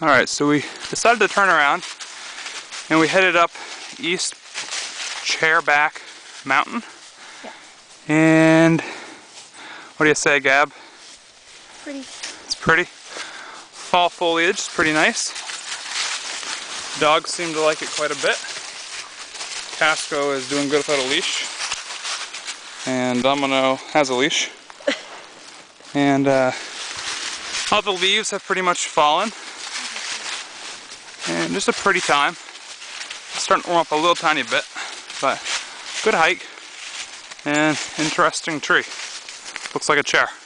Alright, so we decided to turn around and we headed up East Chairback Mountain. Yeah. And what do you say, Gab? Pretty. It's pretty. Fall foliage is pretty nice. Dogs seem to like it quite a bit. Casco is doing good without a leash. And Domino has a leash. And all the leaves have pretty much fallen. And just a pretty time. It's starting to warm up a little tiny bit, but good hike and interesting tree. Looks like a chair.